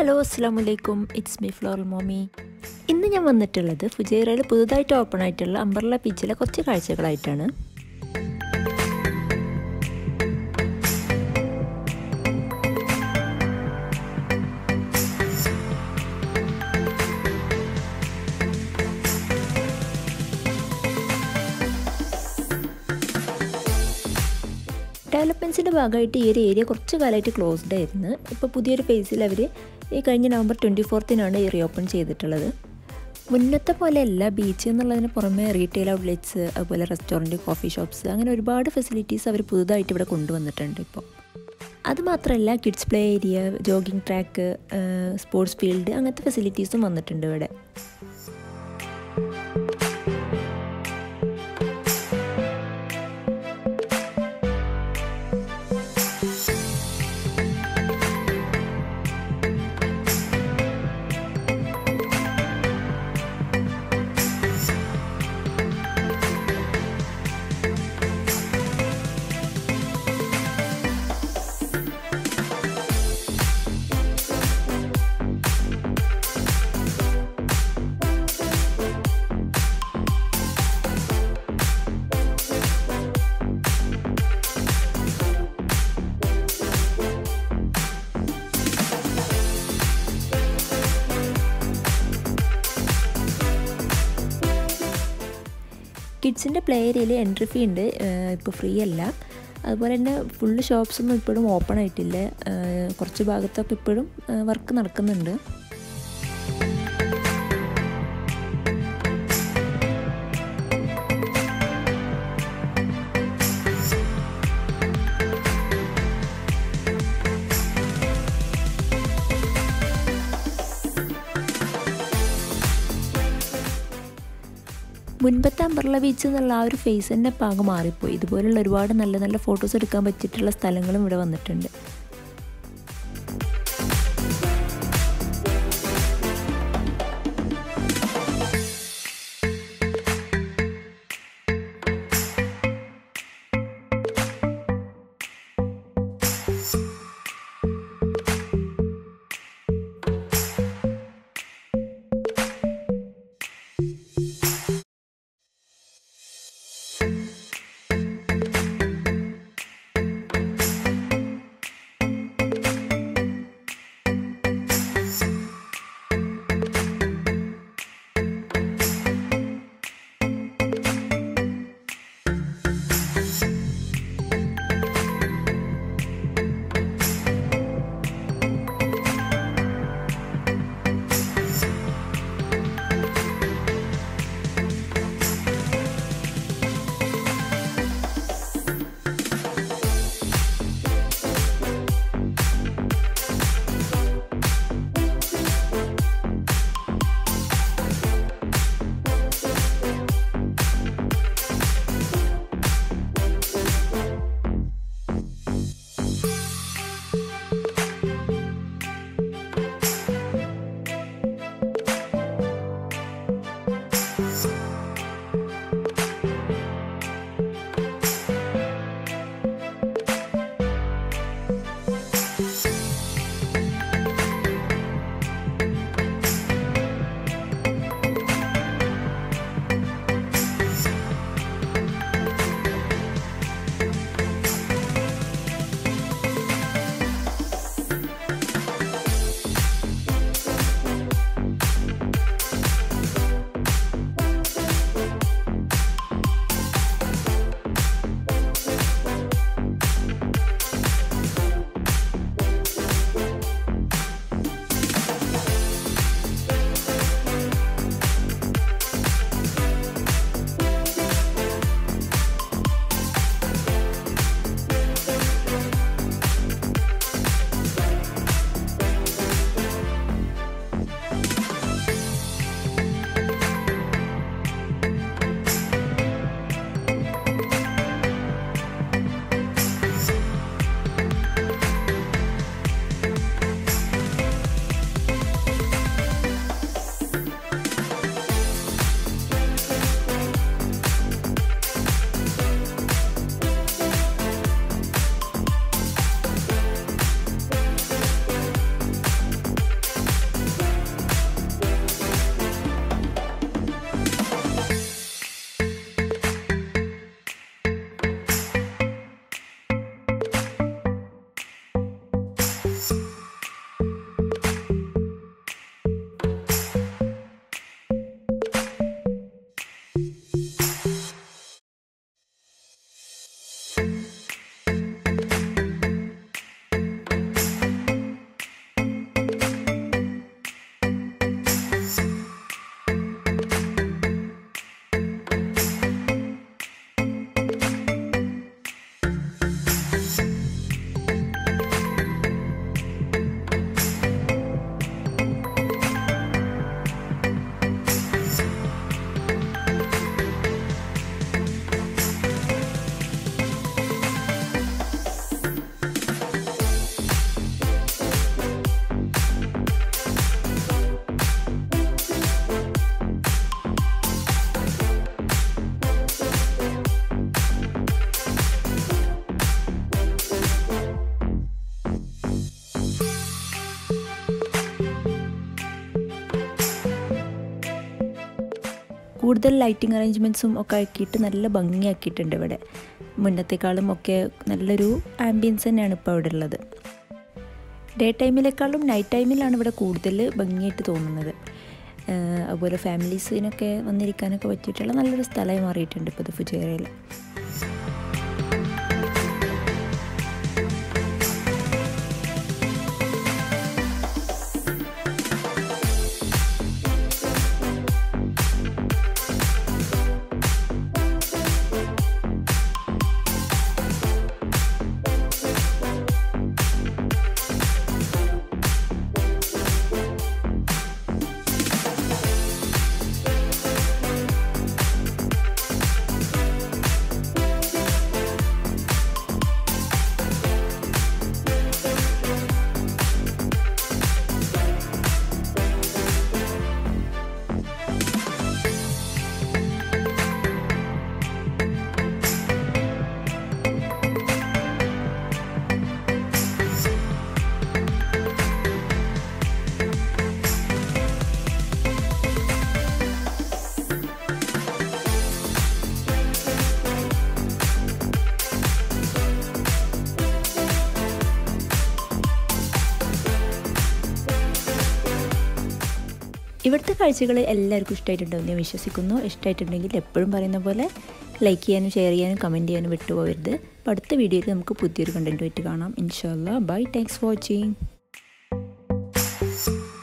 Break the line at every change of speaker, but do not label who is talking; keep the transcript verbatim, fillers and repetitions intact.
Hello, Assalamu alaikum. It's me, Floral Mommy. ഇന്ന് ഞാൻ വന്നിട്ടുള്ളത് ഫുജൈറയിൽ പുതുതായിട്ട് ഓപ്പൺ ആയിട്ടുള്ള അംബ്രല്ല ബീച്ചിലെ കുറച്ച് കാഴ്ചകളായിട്ടാണ്. ഡെവലപ്മെൻറ്റ്സിൻ്റെ ഭാഗമായിട്ട് ഈ ഒരു ഏരിയ കുറച്ച് കാലമായിട്ട് ക്ലോസ്ഡ് ആയിരുന്നു. ഇപ്പോൾ പുതിയൊരു ഫേസിൽ അവർ ഈ കഴിഞ്ഞ നവംബർ ട്വൻറ്റി ഫോർത്തിനാണ് ഈ റീഓപ്പൺ ചെയ്തിട്ടുള്ളത്. മുന്നത്തെ പോലെയല്ല, ബീച്ച് എന്നുള്ളതിന് പുറമെ റീറ്റെയിൽ ഔട്ട്ലെറ്റ്സ്, അതുപോലെ റെസ്റ്റോറൻറ്റ്, കോഫി ഷോപ്സ്, അങ്ങനെ ഒരുപാട് ഫെസിലിറ്റീസ് അവർ പുതുതായിട്ട് ഇവിടെ കൊണ്ടുവന്നിട്ടുണ്ട്. ഇപ്പോൾ അതുമാത്രമല്ല, kids play area, jogging track, sports field, അങ്ങനത്തെ ഫെസിലിറ്റീസും വന്നിട്ടുണ്ട് ഇവിടെ. കിഡ്സിൻ്റെ പ്ലേ ഏരിയയിൽ എൻട്രി ഫീ ഉണ്ട്, ഇപ്പോൾ ഫ്രീ അല്ല. അതുപോലെ തന്നെ ഫുള്ള് ഷോപ്സൊന്നും ഇപ്പോഴും ഓപ്പൺ ആയിട്ടില്ല, കുറച്ച് ഭാഗത്തൊക്കെ ഇപ്പോഴും വർക്ക് നടക്കുന്നുണ്ട്. മുൻപത്തെ അംബ്രല്ല ബീച്ച് എന്നുള്ള ആ ഒരു ഫേസ് തന്നെ പാകം മാറിപ്പോയി. ഇതുപോലുള്ള ഒരുപാട് നല്ല നല്ല ഫോട്ടോസ് എടുക്കാൻ പറ്റിയിട്ടുള്ള സ്ഥലങ്ങളും ഇവിടെ വന്നിട്ടുണ്ട്. കൂടുതൽ ലൈറ്റിംഗ് അറേഞ്ച്മെൻറ്റ്സും ഒക്കെ ആക്കിയിട്ട് നല്ല ഭംഗിയാക്കിയിട്ടുണ്ട് ഇവിടെ. മുന്നത്തെക്കാളും ഒക്കെ നല്ലൊരു ആംബിയൻസ് തന്നെയാണ് ഇപ്പോൾ അവിടെ ഉള്ളത്. ഡേ ടൈമിലേക്കാളും നൈറ്റ് ടൈമിലാണ് ഇവിടെ കൂടുതൽ ഭംഗിയായിട്ട് തോന്നുന്നത്. അതുപോലെ ഫാമിലീസിനൊക്കെ വന്നിരിക്കാനൊക്കെ പറ്റിയിട്ടുള്ള നല്ലൊരു സ്ഥലമായി മാറിയിട്ടുണ്ട് ഇപ്പോൾ ഇത് ഫുജൈറയിൽ. ഇവിടുത്തെ കാഴ്ചകൾ എല്ലാവർക്കും ഇഷ്ടമായിട്ടുണ്ടാവും ഞാൻ വിശ്വസിക്കുന്നു. ഇഷ്ടമായിട്ടുണ്ടെങ്കിൽ എപ്പോഴും പറയുന്ന പോലെ ലൈക്ക് ചെയ്യാനും ഷെയർ ചെയ്യാനും കമൻറ്റ് ചെയ്യാനും വിട്ടുപോകരുത്. അപ്പോൾ അടുത്ത വീഡിയോയിൽ നമുക്ക് പുതിയൊരു കണ്ടൻറ്റുമായിട്ട് കാണാം. ഇൻഷാ അല്ലാ. ബൈ. Thanks for watching.